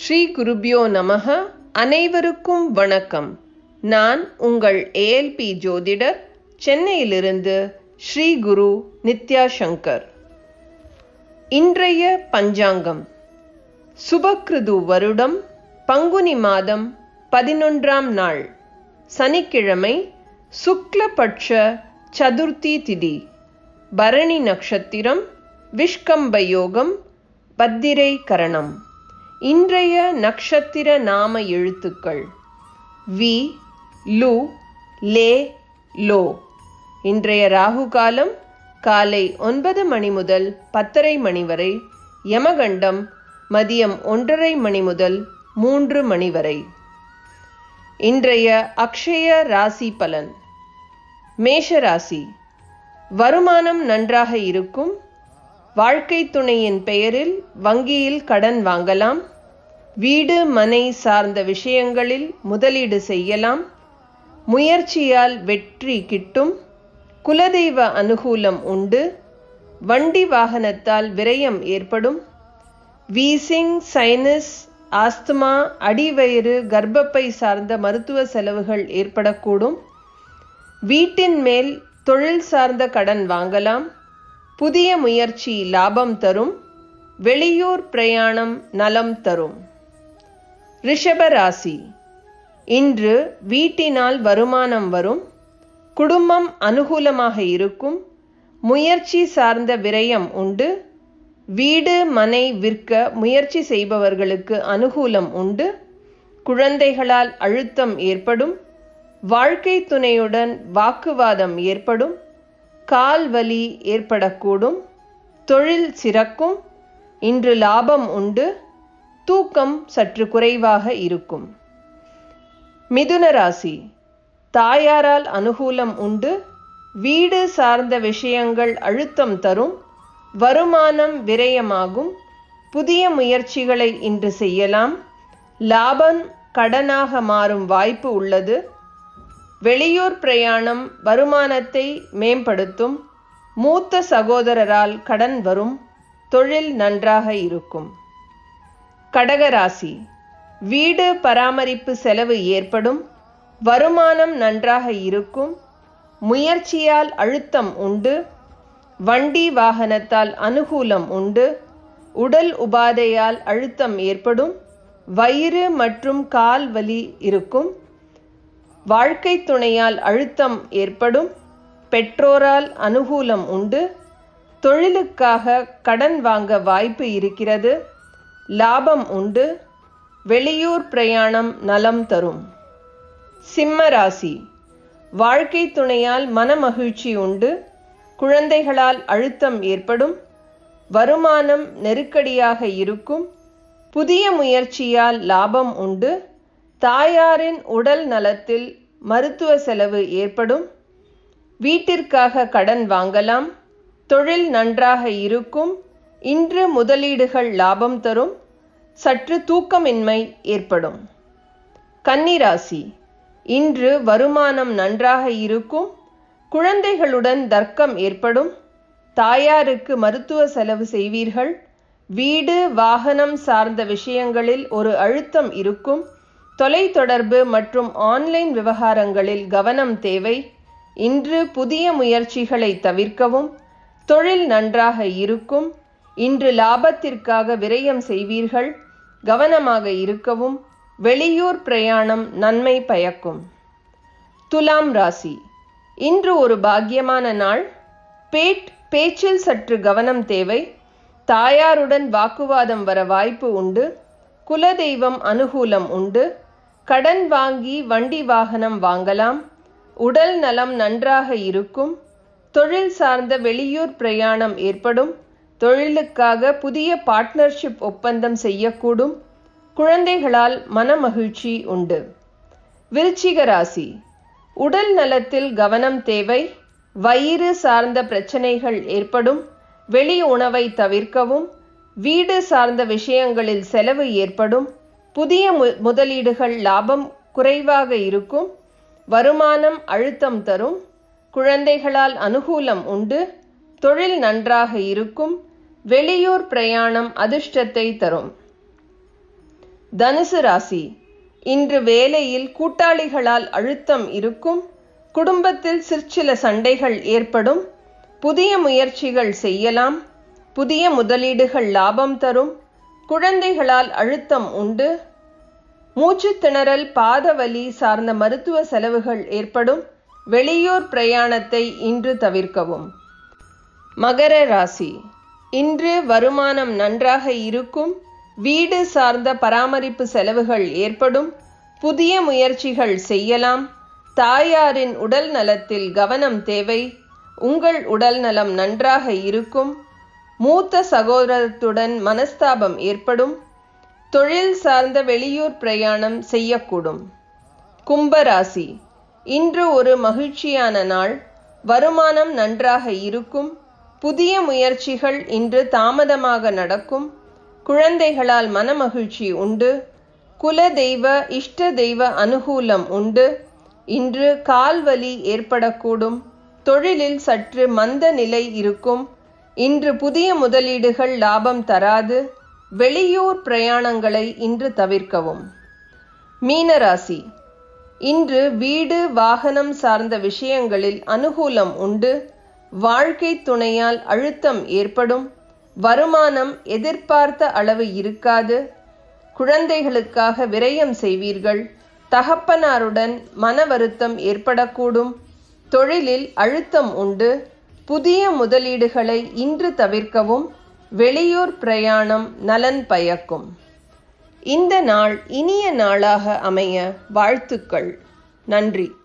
ஸ்ரீ குருபியோ நமஹ. அனைவருக்கும் வணக்கம். நான் உங்கள் ஏஎல்பி ஜோதிடர், சென்னையிலிருந்து ஸ்ரீ குரு நித்யா சங்கர். இன்றைய பஞ்சாங்கம் சுபக்ருது வருடம் பங்குனி மாதம் 11ஆம் நாள் சனிக்கிழமை, சுக்லபட்ச சதுர்த்தி திதி, பரணி நட்சத்திரம், விஷ்கம்ப யோகம், பத்திரை கரணம். இன்றைய நட்சத்திர நாம எழுத்துக்கள் வி, லு, லே, லோ. இன்றைய ராகு காலம் காலை 9 மணி முதல் 10:30 மணி வரை, யமகண்டம் மதியம் 1:30 மணி முதல் 3 மணி வரை. இன்றைய அக்ஷய ராசி பலன். மேஷராசி. வருமானம் நன்றாக இருக்கும். வாழ்க்கை துணையின் பெயரில் வங்கியில் கடன் வாங்கலாம். வீடு மனை சார்ந்த விஷயங்களில் முதலீடு செய்யலாம். முயற்சியால் வெற்றி கிட்டும். குலதெய்வ அனுகூலம் உண்டு. வண்டி வாகனத்தால் விரயம் ஏற்படும். வீசிங், சைனஸ், ஆஸ்துமா, அடிவயிறு, கர்ப்பப்பை சார்ந்த மருத்துவ செலவுகள் ஏற்படக்கூடும். வீட்டின் மேல் தொழில் சார்ந்த கடன் வாங்கலாம். புதிய முயற்சி லாபம் தரும். வெளியூர் பிரயாணம் நலம் தரும். ரிஷபராசி. இன்று வீட்டினால் வருமானம் வரும். குடும்பம் அனுகூலமாக இருக்கும். முயற்சி சார்ந்த விரயம் உண்டு. வீடு மனை விற்க முயற்சி செய்பவர்களுக்கு அனுகூலம் உண்டு. குழந்தைகளால் அழுத்தம் ஏற்படும். வாழ்க்கை துணையுடன் வாக்குவாதம் ஏற்படும். கால் வலி ஏற்படக்கூடும். தொழில் சிறக்கும். இன்று லாபம் உண்டு. தூக்கம் சற்று குறைவாக இருக்கும். மிதுன ராசி. தாயாரால் அனுகூலம் உண்டு. வீடு சார்ந்த விஷயங்கள் அழுத்தம் தரும். வருமானம் விரயமாகும். புதிய முயற்சிகளை இன்று செய்யலாம். லாபம் கடனாக மாறும் வாய்ப்பு உள்ளது. வெளியூர் பிரயாணம் வருமானத்தை மேம்படுத்தும். மூத்த சகோதரரால் கடன் வரும். தொழில் நன்றாக இருக்கும். கடகராசி. வீடு பராமரிப்பு செலவு ஏற்படும். வருமானம் நன்றாக இருக்கும். முயற்சியால் அழுத்தம் உண்டு. வண்டி வாகனத்தால் அனுகூலம் உண்டு. உடல் உபாதையால் அழுத்தம் ஏற்படும். வயிறு மற்றும் கால் வலி இருக்கும். வாழ்க்கை துணையால் அழுத்தம் ஏற்படும். பெற்றோரால் அனுகூலம் உண்டு. தொழிலுக்காக கடன் வாங்க வாய்ப்பு இருக்கிறது. லாபம் உண்டு. வெளியூர் பிரயாணம் நலம் தரும். சிம்ம ராசி. வாழ்க்கை துணையால் மனமகிழ்ச்சி உண்டு. குழந்தைகளால் அழுத்தம் ஏற்படும். வருமானம் நெருக்கடியாக இருக்கும். புதிய முயற்சியால் லாபம் உண்டு. தாயாரின் உடல் நலத்தில் மருத்துவ செலவு ஏற்படும். வீட்டிற்காக கடன் வாங்கலாம். தொழில் நன்றாக இருக்கும். இன்று முதலீடுகள் லாபம் தரும். சற்று தூக்கமின்மை ஏற்படும். கன்னிராசி. இன்று வருமானம் நன்றாக இருக்கும். குழந்தைகளுடன் தர்க்கம் ஏற்படும். தாயாருக்கு மருத்துவ செலவு செய்வீர்கள். வீடு வாகனம் சார்ந்த விஷயங்களில் ஒரு அழுத்தம் இருக்கும். தொலைத்தொடர்பு மற்றும் ஆன்லைன் விவகாரங்களில் கவனம் தேவை. இன்று புதிய முயற்சிகளை தவிர்க்கவும். தொழில் நன்றாக இருக்கும். இன்று லாபத்திற்காக விரயம் செய்வீர்கள். கவனமாக இருக்கவும். வெளியூர் பிரயாணம் நன்மை பயக்கும். துலாம் ராசி. இன்று ஒரு பாக்கியமான நாள். பேச்சில் சற்று கவனம் தேவை. தாயாருடன் வாக்குவாதம் வர வாய்ப்பு உண்டு. குலதெய்வம் அனுகூலம் உண்டு. கடன் வாங்கி வண்டி வாகனம் வாங்கலாம். உடல் நலம் நன்றாக இருக்கும். தொழில் சார்ந்த வெளியூர் பிரயாணம் ஏற்படும். தொழிலுக்காக புதிய பார்ட்னர்ஷிப் ஒப்பந்தம் செய்யக்கூடும். குழந்தைகளால் மனமகிழ்ச்சி உண்டு. விருச்சிக ராசி. உடல் நலத்தில் கவனம் தேவை. வயிறு சார்ந்த பிரச்சனைகள் ஏற்படும். வெளி உணவை தவிர்க்கவும். வீடு சார்ந்த விஷயங்களில் செலவு ஏற்படும். புதிய முதலீடுகள் லாபம் குறைவாக இருக்கும். வருமானம் அழுத்தம் தரும். குழந்தைகளால் அனுகூலம் உண்டு. தொழில் நன்றாக இருக்கும். வெளியூர் பிரயாணம் அதிர்ஷ்டத்தை தரும். தனுசு ராசி, இன்று வேலையில் கூட்டாளிகளால் அழுத்தம் இருக்கும். குடும்பத்தில் சிற்சில சண்டைகள் ஏற்படும். புதிய முயற்சிகள் செய்யலாம். புதிய முதலீடுகள் லாபம் தரும். குழந்தைகளால் அழுத்தம் உண்டு. மூச்சு திணறல், பாதவலி சார்ந்த மருத்துவ செலவுகள் ஏற்படும். வெளியூர் பிரயாணத்தை இன்று தவிர்க்கவும். மகர ராசி, இன்று வருமானம் நன்றாக இருக்கும். வீடு சார்ந்த பராமரிப்பு செலவுகள் ஏற்படும். புதிய முயற்சிகள் செய்யலாம். தாயாரின் உடல் நலத்தில் கவனம் தேவை. உங்கள் உடல் நலம் நன்றாக இருக்கும். மூத்த சகோதரத்துடன் மனஸ்தாபம் ஏற்படும். தொழில் சார்ந்த வெளியூர் பிரயாணம் செய்யக்கூடும். கும்பராசி, இன்று ஒரு மகிழ்ச்சியான நாள். வருமானம் நன்றாக இருக்கும். புதிய முயற்சிகள் இன்று தாமதமாக நடக்கும். குழந்தைகளால் மனமகிழ்ச்சி உண்டு. குல தெய்வ இஷ்ட தெய்வ அனுகூலம் உண்டு. இன்று கால்வலி ஏற்படக்கூடும். தொழிலில் சற்று மந்த நிலை இருக்கும். இன்று புதிய முதலீடுகள் லாபம் தராது. வெளியூர் பிரயாணங்களை இன்று தவிர்க்கவும். மீனராசி, இன்று வீடு வாகனம் சார்ந்த விஷயங்களில் அனுகூலம் உண்டு. வாழ்க்கை துணையால் அழுத்தம் ஏற்படும். வருமானம் எதிர்பார்த்த அளவு இருக்காது. குழந்தைகளுக்காக விரயம் செய்வீர்கள். தகப்பனாருடன் மன வருத்தம் ஏற்படக்கூடும். தொழிலில் அழுத்தம் உண்டு. புதிய முதலீடுகளை இன்று தவிர்க்கவும். வெளியூர் பிரயாணம் நலன் பயக்கும். இந்த நாள் இனிய நாளாக அமைய வாழ்த்துக்கள். நன்றி.